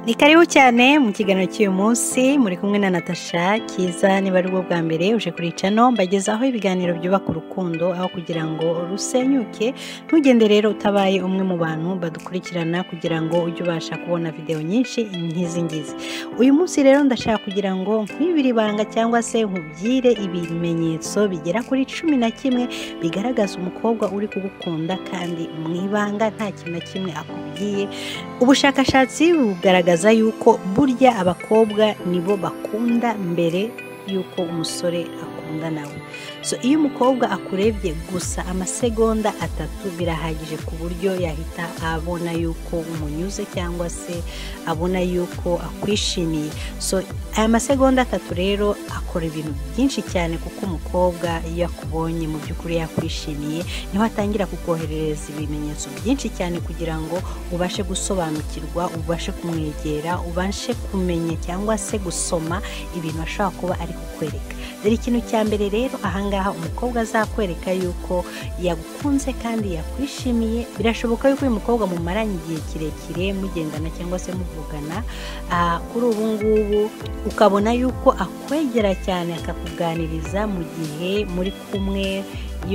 Ni karibu cyane mu kiganiro cy'uyu munsi muri kumwe na Natasha Kiza. Niba ari bwo bwa mbere uje kuri channel, mbagezaho ibiganiro byubaka urukundo aho kugira ngo rusenyuke. Ntugende rero utabaye umwe mu bantu badukurikirana kugira ngo ujye ubasha kubona video nyinshi nk'izi ngizi. Uyu munsi rero ndashaka kugira ngo nkwibire ibanga cyangwa se nkubwire ibimenyetso bigera kuri 11 bigaragaza umukobwa uri kugukunda kandi mu ibanga nta kintu na kimwe akubwiye. Ubushakashatsi bugaragaza yuko burya abakobwa nibo bakunda mbere yuko umusore akunda nawe. So iyo umukobwa akurebye gusa amasegonda 3 birahagije ku buryo yahita abona yuko umunyuze cyangwa se abona yuko akwishimiye. So aya masegonda 3 rero akora ibintu byinshi cyane kuko umukobwa iyo akubonye mu by'ukuri yakwishimiye niho atangira kukoherereza ibimenyetso byinshi cyane kugira ngo ubashe gusobanukirwa, ubashe kumwegera, ubashe kumenya cyangwa se gusoma ibintu ashobora kuba ari kukwereka. Dore ikintu cya mbere rero ahangaha umukobwa azakwereka yuko yagukunze kandi yakwishimiye. Birashoboka yuko uyu mukobwa mumaranye igihe kirekire mugendana cyangwa se muvugana, kuri ubu ngubu ukabona yuko akwegera cyane akakuganiriza mu gihe muri kumwe,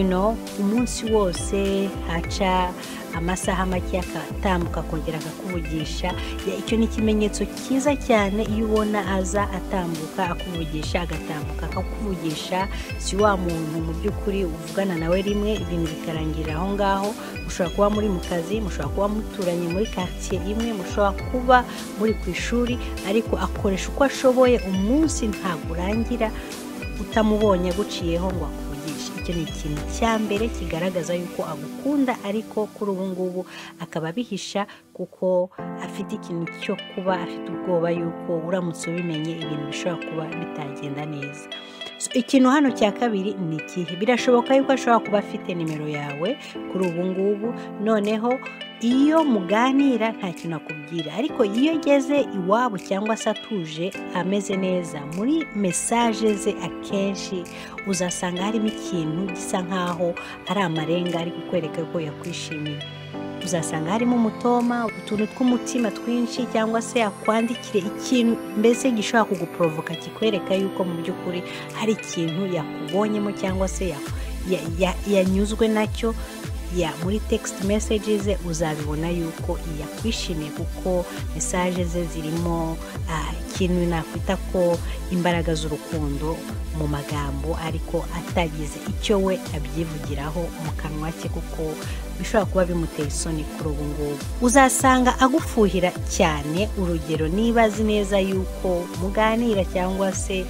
umunsi wose haca amasaha make akatambuka kongera akakuvugisha. Icyo ni ikimenyetso cyiza cyane iyo ubona aza atambuka akuvugisha, agatambuka akakuvugisha. Si wa muntu mu by'ukuri uvugana nawe rimwe ibintu bikarangira aho ngaho. Mushobora kuba muri mu kazi, mushobora kuba muturanye muri quartier imwe, mushobora kuba muri ku ishuri, ariko akoresha uko ashoboye umunsi ntabwo urangira utamubonye guciyeho ngo akuvugishe. Icyo ni ikintu cya mbere kigaragaza yuko agukunda, ariko kuri ubu ngubu akaba bihisha kuko afite ikintu cyo kuba afite ubwoba yuko uramutse ubimenye ibintu bishobora kuba bitagenda neza. Ikintu hano cya kabiri ni ikihe? Birashoboka yuko ashobora kuba afite nimero yawe kuri ubu ngubu, noneho iyo muganira nta kintu akubwira, ariko iyo ageze iwabo cyangwa se atuje ameze neza, muri message ze akenshi uzasanga harimo ikintu gisa nkaho ari amarenga ari kukwereka ko yakwishimiye. Uzasanga harimo umutoma, utuntu tw'umutima twinshi, cyangwa se akwandikire ikintu mbese gishobora kuguprovoka kikwereka yuko mu by'ukuri hari ikintu yakubonyemo cyangwa se yanyuzwe nacyo. Muri text messages uzabibona yuko yakwishimiye kuko message ze zirimo ikintu nakwita ko imbaraga z'urukundo mu magambo, ariko atagize icyo we abyivugiraho mu kanwa ke kuko bishobora kuba bimuteye isoni kuri ubu ngubu. Uzasanga agufuhira cyane, urugero niba azi neza yuko muganira cyangwa se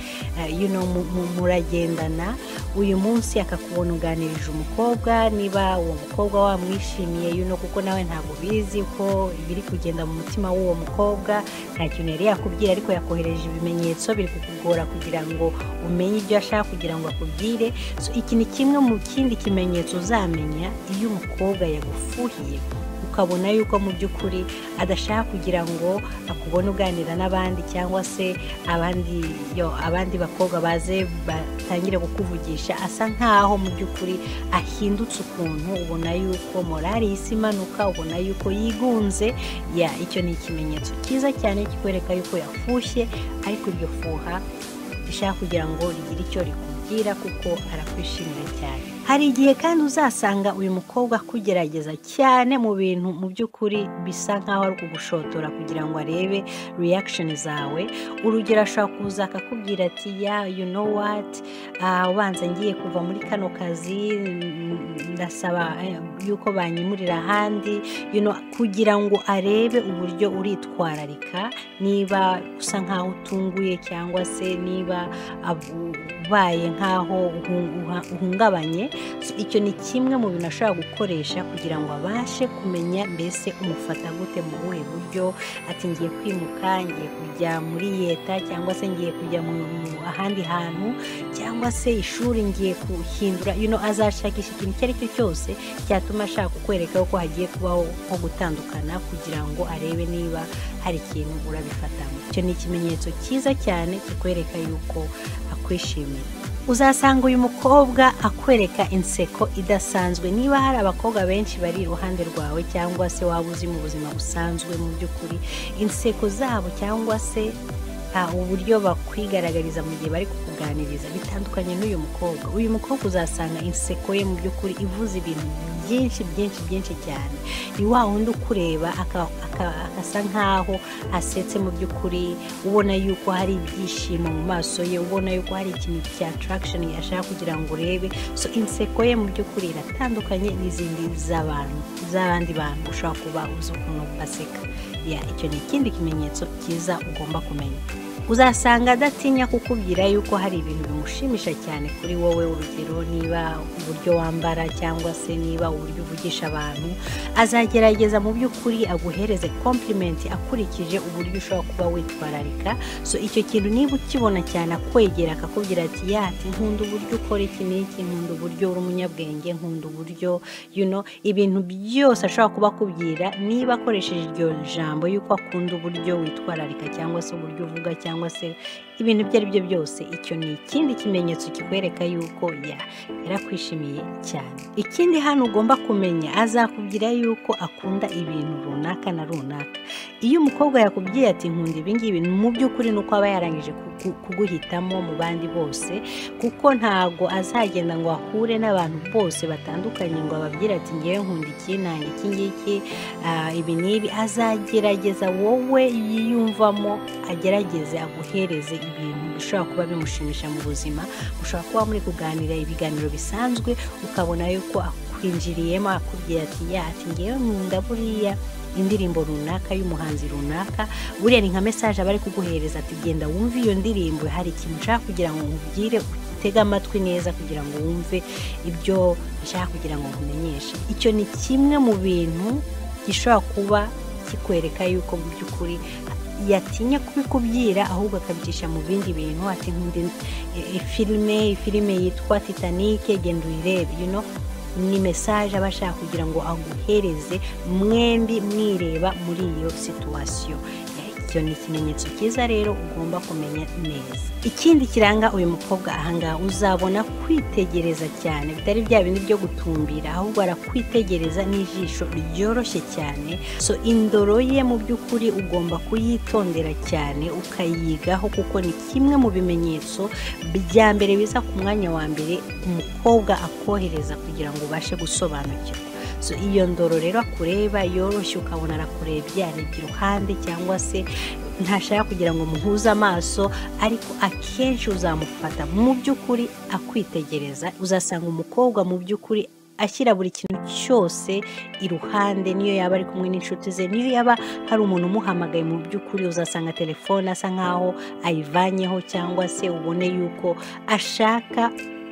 muragendana, uyu munsi akakubona uganirije umukobwa, niba uwo mukobwa wamwishimiye kuko nawe ntabwo bizi ko biri kugenda mu mutima w'uwo mukobwa, nta kintu yari yakubwira ariko yakohereje ibimenyetso biri kukugora kugira ngo umenye ibyo ashaka kugira ngo akubwire. So iki ni kimwe mu kindi kimenyetso uzamenya iyo umukobwa yagufuhiye, ukabona yuko mu by'ukuri adashaka kugira ngo akubone uganira n'abandi cyangwa se abandi bakobwa baze batangire kukuvugisha. Asa nkaho mu by'ukuri ahindutse ukuntu, ubona yuko morali isi imanuka, ubona yuko yigunze. Icyo ni ikimenyetso cyiza cyane kikwereka yuko yafushye, ariko iryo fuha rishaka kugira ngo rigire icyo rikubwira kuko arakwishimira cyane. Hari igihe kandi uzasanga uyu mukobwa kugerageza cyane mu bintu mu by'ukuri bisa nkaho ari kugushotora kugira ngo arebe reaction zawe. Urugero ashobora kuza akakubwira ati ubanza ngiye kuva muri kano kazi, ndasaba yuko banyimurira ahandi, kugira ngo arebe uburyo uritwararika, niba usa nkaho utunguye cyangwa se niba ubaye nkaho uhungabanye. Icyo ni kimwe mu bintu ashobora gukoresha kugira ngo abashe kumenya mbese umufata gute, mu buhe buryo. Ati ngiye kwimuka, ngiye kujya muri leta, cyangwa se ngiye kujya mu ahandi hantu, cyangwa se ishuri ngiye kuhindura. Azashakisha ikintu icyo ari cyo cyose cyatuma ashaka kukwereka ko hagiye kubaho nko gutandukana kugira ngo arebe niba hari ikintu urabifatamo. Icyo ni ikimenyetso cyiza cyane kikwereka yuko akwishimiye. Uzasanga uyu mukobwa akwereka inseko idasanzwe. Niba hari abakobwa benshi bari iruhande rwawe cyangwa se waba uzi mu buzima busanzwe, mu by'ukuri inseko zabo cyangwa se uburyo bakwigaragariza mu gihe bari kukuganiriza bitandukanye n'uyu mukobwa. Uyu mukobwa uzasanga inseko ye mu by'ukuri ivuze ibintu byinshi cyane. Ni wa wundi ukureba akasa nkaho asetse mu by'ukuri, ubona yuko hari ibyishimo mu maso ye, ubona yuko hari ikintu cya attraction ashaka kugira ngo urebe. So inseko ye mu by'ukuri iratandukanye n'izindi z'abandi bantu ushobora kuba uzi ukuntu baseka. Icyo ni ikindi kimenyetso cyiza ugomba kumenya. Uzasanga adatinya kukubwira yuko hari ibintu bimushimisha cyane kuri wowe, urugero niba uburyo wambara cyangwa se niba uburyo uvugisha abantu, azagerageza mu by'ukuri aguhereze compliment akurikije uburyo ushobora kuba witwararika. So icyo kintu niba ukibona cyane akwegera akakubwira ati nkunda uburyo ukora iki n'iki, nkunda uburyo uri umunyabwenge, nkunda uburyo ibintu byose ashobora kuba akubwira, niba akoresheje iryo jambo yuko akunda uburyo witwararika cyangwa se uburyo uvuga cyangwa se ibintu ibyo ari byo byose, icyo ni ikindi kimenyetso kikwereka yuko yarakwishimiye cyane. Ikindi hano ugomba kumenya, azakubwira yuko akunda ibintu runaka na runaka. Iyo umukobwa yakubwiye ati nkunda ibi ngibi, mu by'ukuri nuko aba yarangije kuguhitamo mu bandi bose, kuko ntago azagenda ngo ahure n'abantu bose batandukanye ngo ababwire ati ngewe nkunda iki nange iki ngiki ibi n'ibi. Azagerageza wowe yiyumvamo, agerageze aguhereze ibintu bishobora kuba bimushimisha mu buzima. Ushobora kuba muri kuganira ibiganiro bisanzwe, ukabona yuko akwinjiriyemo akubwira ati ngewe nkunda buriya indirimbo runaka y'umuhanzi runaka, buriya ni nka message abari kuguhereza ati genda wumve iyo ndirimbo, hari ikintu nshaka kugira ngo nkubwire, utega amatwi neza kugira ngo wumve ibyo nshaka kugira ngo nkumenyeshe. Icyo ni kimwe mu bintu gishobora kuba kikwereka yuko mu by'ukuri yatinya kubikubwira, ahubwo akabicisha mu bindi bintu. Ati nkunda filime yitwa Titanic, genda uyirebe. Ni message aba ashaka kugira ngo aguhereze, mwembi mwireba muri iyo situation. Icyo ni ikimenyetso cyiza rero ugomba kumenya neza. Ikindi kiranga uyu mukobwa ahangaha, uzabona kwitegereza cyane, bitari bya bindi byo gutumbira, ahubwo arakwitegereza n'ijisho ryoroshye cyane. So indoro ye mu by'ukuri ugomba kuyitondera cyane, ukayigaho, kuko ni kimwe mu bimenyetso bya mbere biza ku mwanya wa mbere umukobwa akohereza kugira ngo ubashe gusobanukirwa. So iyo ndoro rero akureba yoroshye, ukabona arakurebye, arebye iruhande cyangwa se ntashaka kugira ngo muhuze amaso, ariko akenshi uzamufata mu by'ukuri akwitegereza. Uzasanga umukobwa mu by'ukuri ashyira buri kintu cyose iruhande, niyo yaba ari kumwe n'inshuti ze, niyo yaba hari umuntu umuhamagaye, mu by'ukuri uzasanga telefone asa nkaho ayivanyeho, cyangwa se ubone yuko ashaka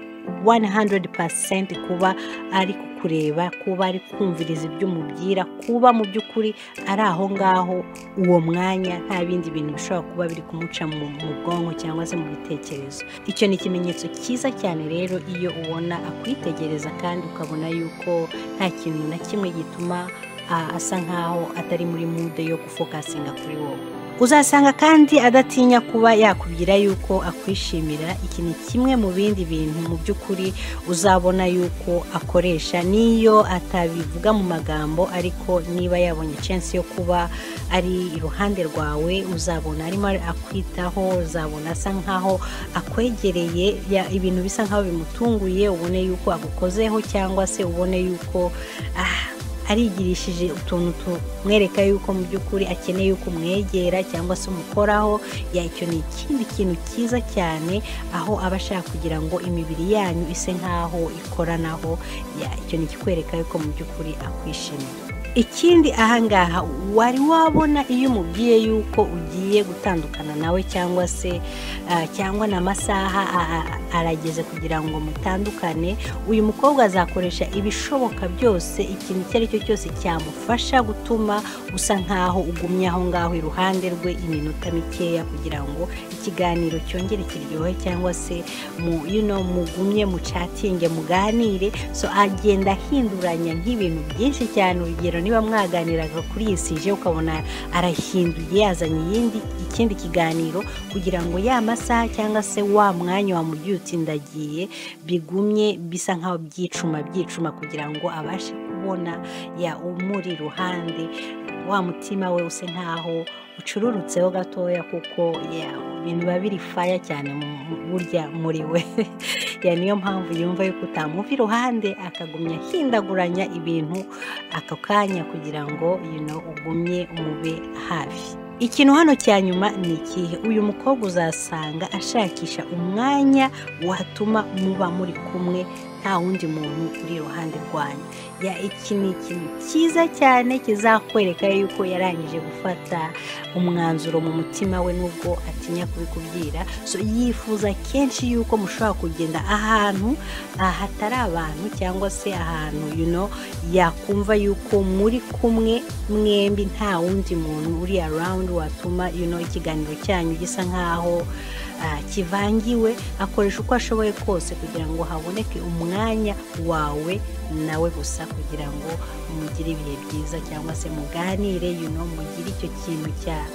100% kuba ari kukureba, kuba ari kumviriza ibyo umubwira, kuba mu by'ukuri ari aho ngaho uwo mwanya, nta bindi bintu bishobora kuba biri kumuca mu bwonko cyangwa se mu bitekerezo. Icyo ni ikimenyetso cyiza cyane rero iyo ubona akwitegereza kandi ukabona yuko nta kintu na kimwe gituma asa nkaho atari muri mood yo gufokasinga kuri wowe. Uzasanga kandi adatinya kuba yakubwira yuko akwishimira. Iki ni kimwe mu bindi bintu mu by'ukuri uzabona yuko akoresha, niyo atabivuga mu magambo, ariko niba yabonye chance yo kuba ari iruhande rwawe, uzabona arimo akwitaho, uzabona asa nkaho akwegereye, ibintu bisa nkaho bimutunguye, ubone yuko agukozeho cyangwa se ubone yuko arigirishije utuntu tumwereka yuko mu by'ukuri akeneye yuko umwegera cyangwa se umukoraho. Icyo ni ikindi kintu cyiza cyane, aho aba ashaka kugira ngo imibiri yanyu ise nkaho ikoranaho. Icyo ni ikikwereka yuko mu by'ukuri akwishimira. Ikindi ahangaha, wari wabona iyo umubwiye yuko ugiye gutandukana nawe cyangwa se cyangwa n'amasaha arageze kugira ngo mutandukane, uyu mukobwa azakoresha ibishoboka byose, ikintu icyo ari cyo cyose cyamufasha gutuma usa nkaho ugumye aho ngaho iruhande rwe iminota mikeya, kugira ngo ikiganiro cyongere kiryohe cyangwa se mugumye mucatinge, muganire. So agenda ahinduranya nk'ibintu byinshi cyane. Urugero niba mwaganiraga kuri iyi sije ukabona arahinduye yazanye ikindi kiganiro kugira ngo ya masaha cyangwa se wa mwanya wamugiye utsindagiye bigumye bisa nkaho byicuma kugira ngo abashe kubona ya umuri iruhande, wa mutima we use nkaho ucururutseho gatoya kuko ibintu biba biri faya cyane burya muri we niyo mpamvu yumva yuko utamuva iruhande akagumya ahindaguranya ibintu ako kanya kugira ngo ugumye umube hafi. Ikintu hano cya nyuma ni ikihe? Uyu mukobwa uzasanga ashakisha umwanya watuma muba muri kumwe nta wundi muntu uri iruhande rwanyu. Iki ni ikintu cyiza cyane kizakwereka yuko yarangije gufata umwanzuro mu mutima we nubwo atinya kubikubwira. So yifuza kenshi yuko mushobora kugenda ahantu hatari abantu cyangwa se ahantu yakumva yuko muri kumwe mwembi nta wundi muntu uri around watuma ikiganiro cyanyu gisa nkaho kivangiwe. Akoresha uko ashoboye kose kugira ngo haboneke umwanya wawe nawe gusa kugira ngo mugire ibihe byiza cyangwa se muganire mugire icyo kintu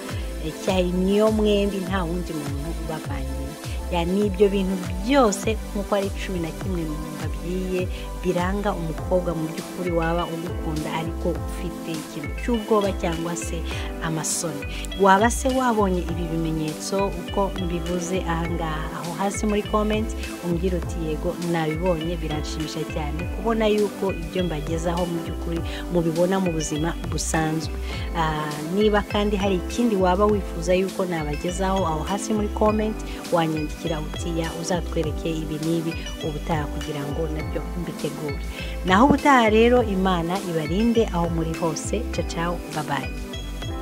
cya niyo mwembi nta wundi muntu ubavangiye. N'ibyo bintu byose nk'uko ari 11 mbabwiye biranga umukobwa mu by'ukuri waba ugukunda ariko ufite ikintu cy'ubwoba cyangwa se amasoni. Waba se wabonye ibi bimenyetso uko mbivuze ahangaha? Aho hasi muri comment umbwira uti yego nabibonye, biranshimisha cyane kubona yuko ibyo mbagezaho mu by'ukuri mubibona mu buzima busanzwe. Niba kandi hari ikindi waba wifuza yuko nabagezaho, aho hasi muri comment wanyandikira utiya uzatwereke ibi n'ibi ubutaha kugira ngo nabyo mbitegure. Naho ubutaha rero Imana ibarinde aho muri hose. Ciao, bye bye.